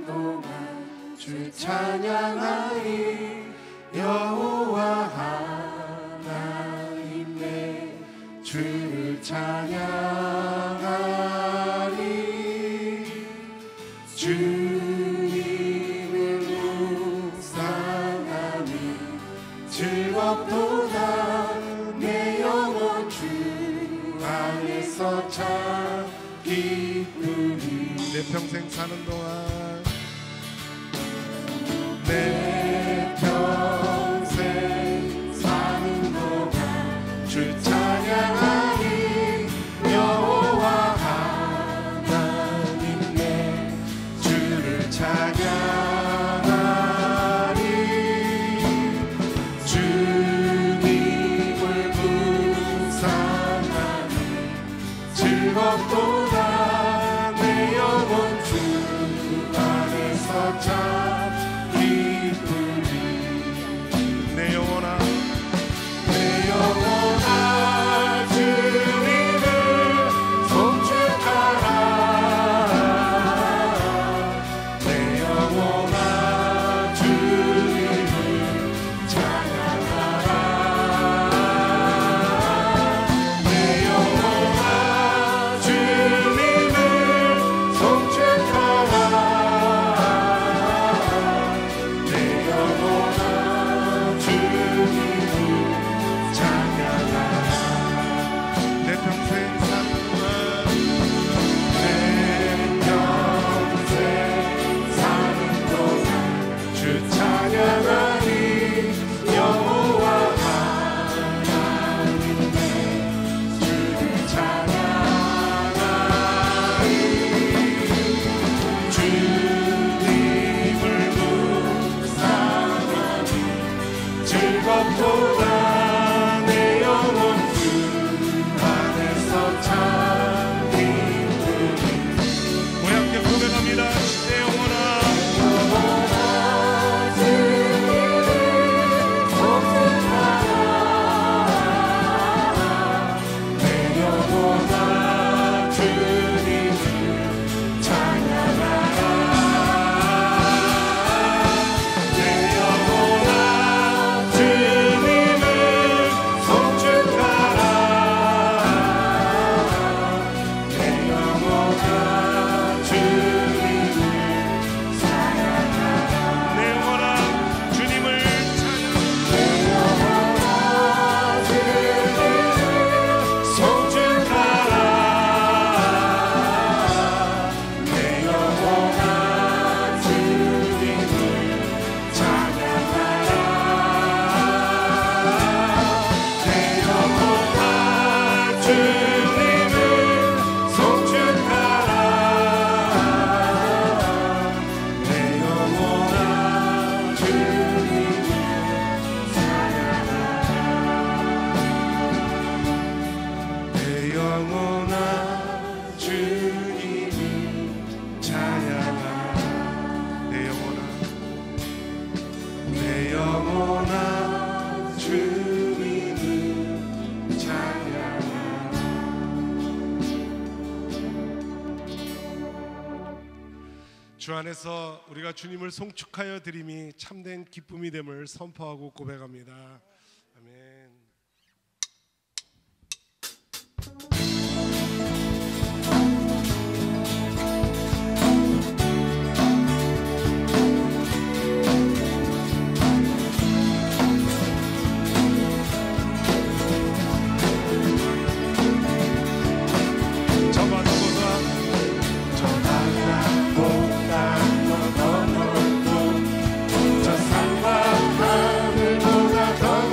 사는 동안 주 찬양하리. 여호와 하나님 내 주를 찬양하리. 주님을 묵상하니 즐겁도다. 내 영혼 주 안에서 참 기쁘리. 내 평생 사는 동안 내 평생 사는 동안 주 찬양하리. 여호와 하나님 내 주를 찬양하리. 주님을 묵상하니 즐겁도다. 내 영혼 주 안에서 참 내 영혼아 내 영혼아 주님을 송축하라. 내 영혼아 주님을 찬양하라. 내 영혼아 주님을 송축하라. 내 영혼아 내 평생 사는 동안 내 평생 사는 동안 주 찬양하리. 여호와 하나님 내 주를 찬양하리. 주님을 묵상하니 즐겁도다. 내 영혼 주 안에서 참 기쁘리. 우리 함께 고백합니다. 내 영혼아 영혼아 주님을 송축하라. 내 영혼아 주님을 찬양하라. 내 영혼아 주님을 송축하라. 내 영혼아 주님을 찬양하라. 내 영혼아 주님을 찬양. 내 영혼아 주님을 송축하라. 내 영혼아 주님을 찬양하라. 내 영혼아 주님을 송축하라. 내 영혼아 주님을 찬양하라. 내 영혼아 주님을 찬양하라. 내 영혼아 내 영혼아 주님을 찬양하라. 주 안에서 우리가 주님을 송축하여 드림이 참된 기쁨이 됨을 선포하고 고백합니다. 아멘. 저 바다보다 저 바다보다 더 넓고 저 산과 하늘보다 더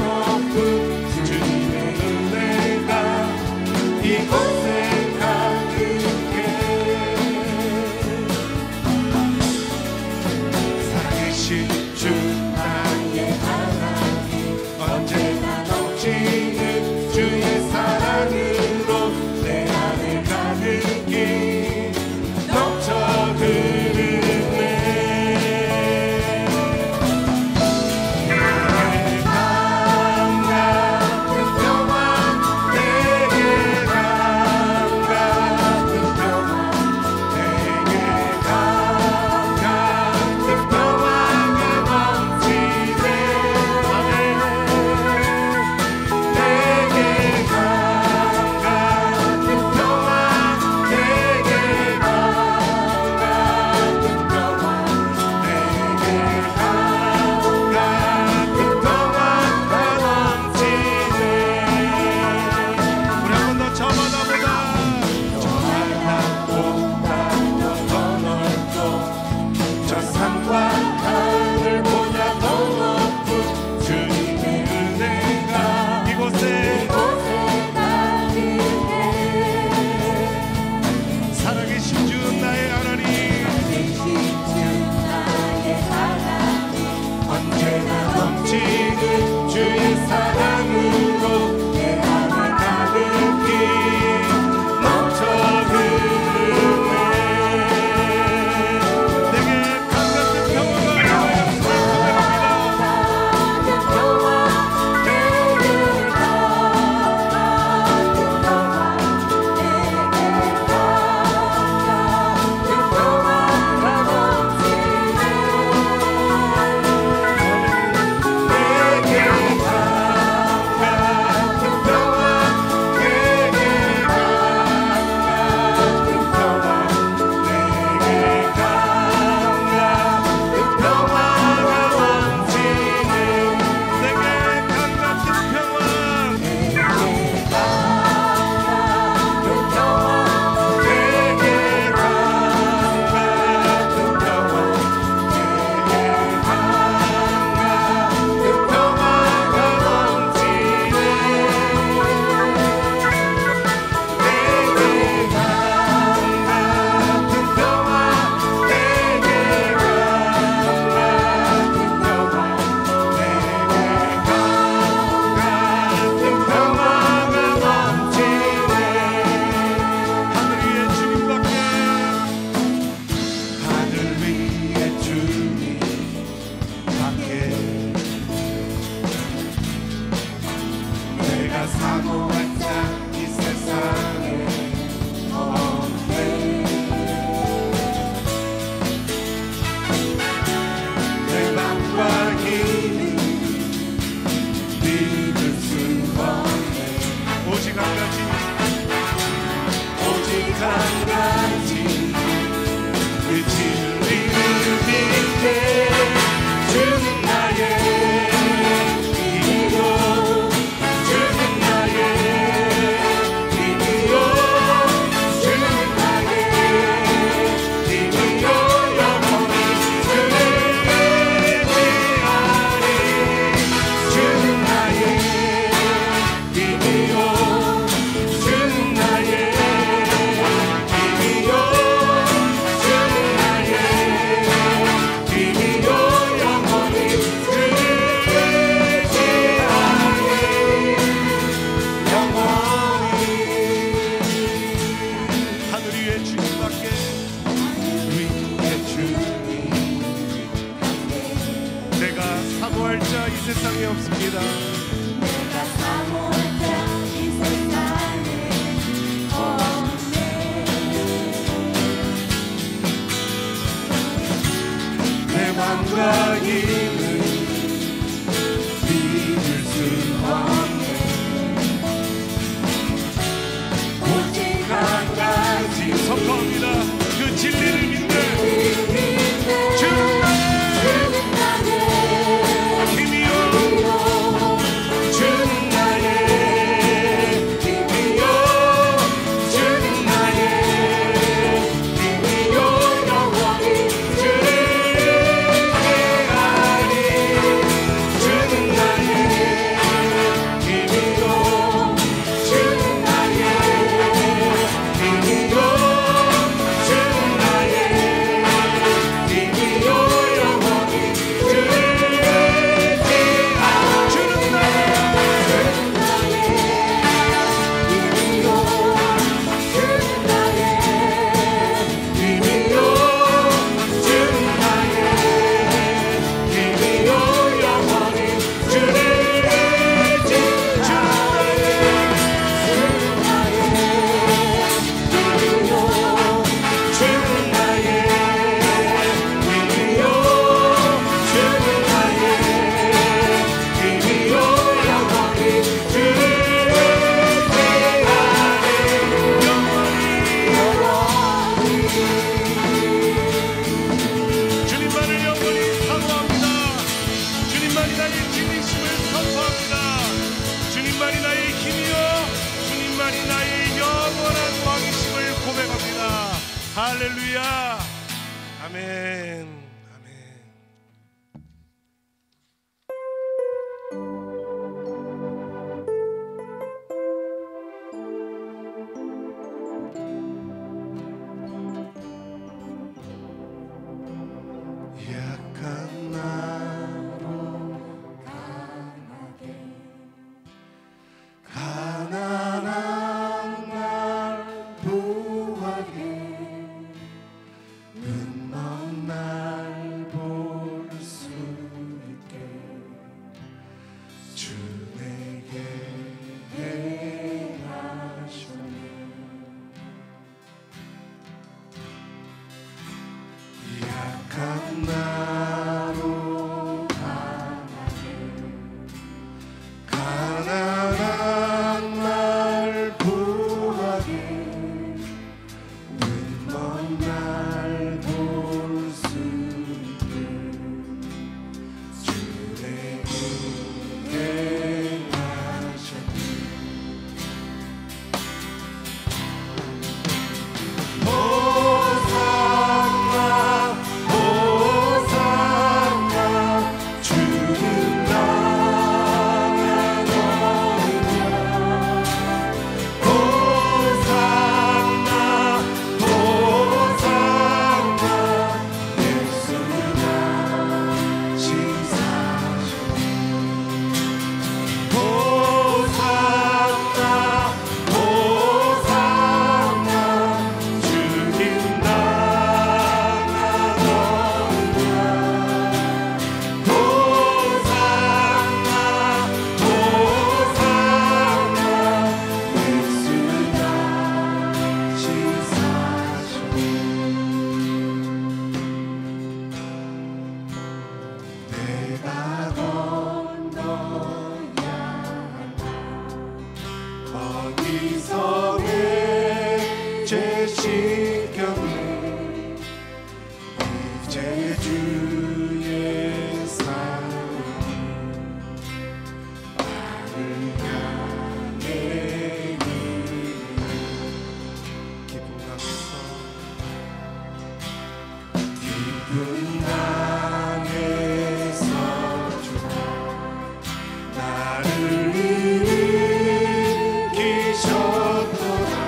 사모할 자 이 세상에 없습니다. 내가 사모할 자 이 세상에 없네. 내 맘과 힘을 믿을 수 없네. 오직 한 가지 선포합니다. 그 진리를 믿네. 주는 나의 힘이요. 주는 나의 힘이요. 주는 나의 힘이요. 영원히 주를 행하리. 주는 나의 힘이요. 주는 나의 힘이요. 주는 나의 힘이요. 영원히 주를 주님만을 영원히 사모합니다. 주님만이 나의 진리심을 선포합니다. 주님만이 나의 힘이요. 주님만이 나의 영원한 왕이심을 고백합니다. 할렐루야. 아멘. 아멘. 약한 나로 가난한 날 구하게 눈먼 날 볼 수 있게 주 내게 행하셨네. 약한 나로 가난한 날 구하게 눈먼 날 볼 수 있게 주 내게 행하셨네. 호산나 호산나 주는 나의 너희야. 호산나 호산나 예수가 지사셨네. 호산나 호산나 주님 나가 너희야. 호산나 호산나 예수가 지사셨네. 내가 건너야 거기서 내 죄 씻겼네. 이제 주의 사랑이 나를 향해 기쁨 강에서 기쁨 강에서 주가 나를 일으키셨도다.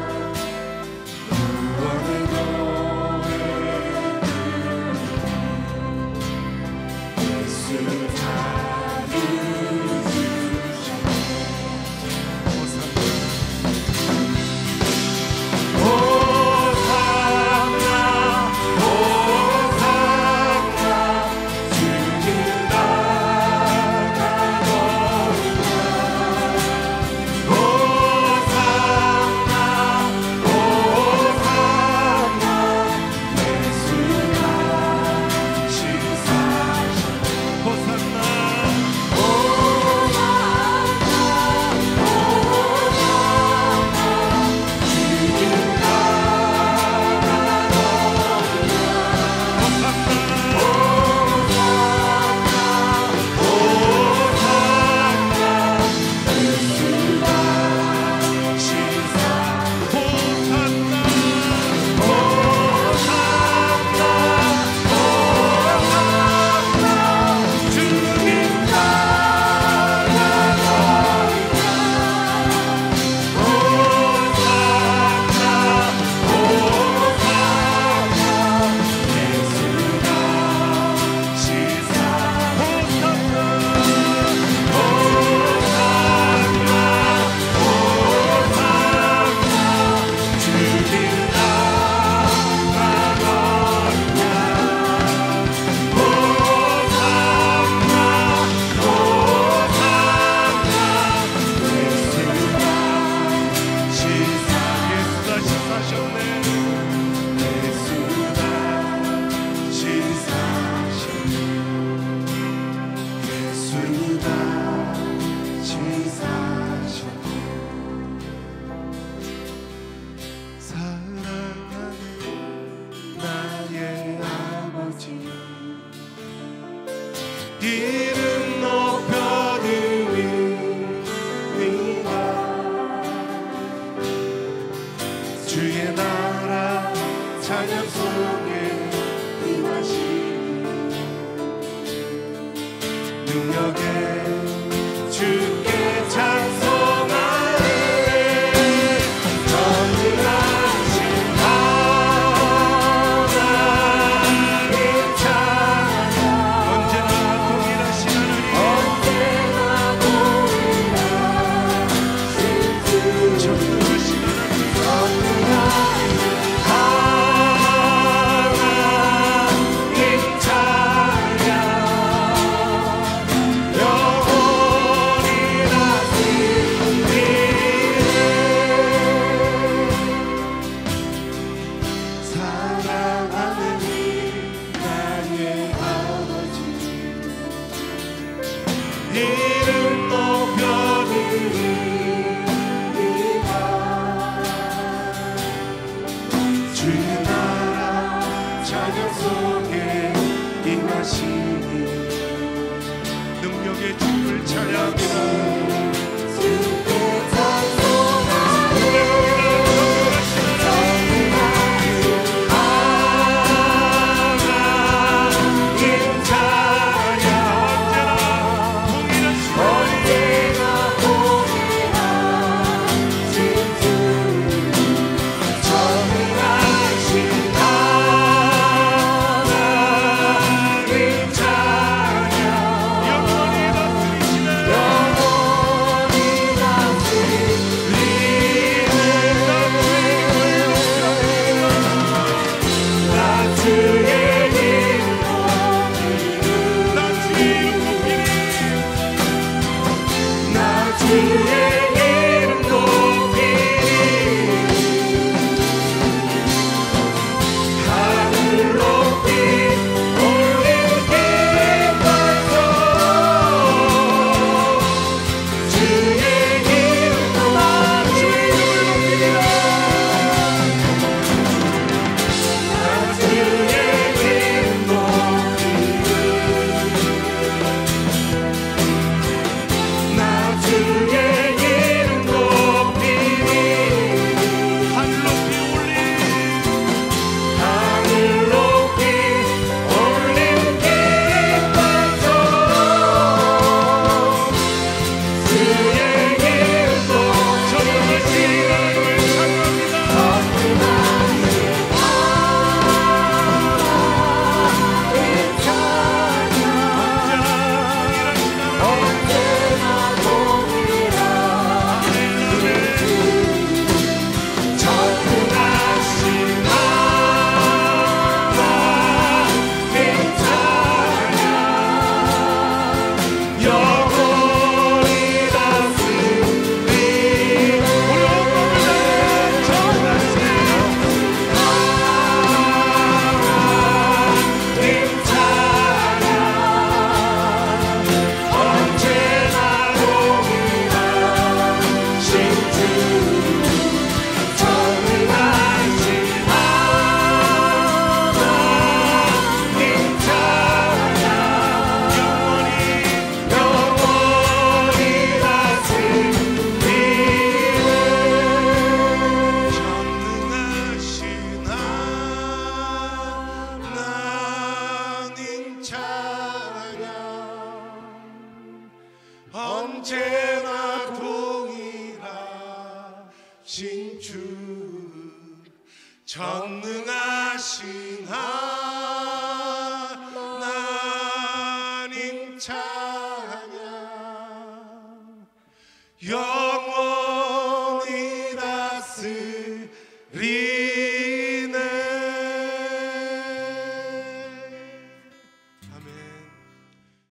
구원의 노래 예수 자유 주셨네. 호산나 호산나 주님 나의 이름 높여드리리라. 주의 나라 찬양 속에 임하시니 능력에 주께 찬송하네. 전능하신 하나님 찬양. 언제나 동일하신 하나님, 전능하신 하나님 찬양. 이름 높여드리리라. 주의 나라 찬양 속에 임하시니 능력의 주를 찬양하라. 언제나 동일하신 주, 전능하신 하나님 찬양.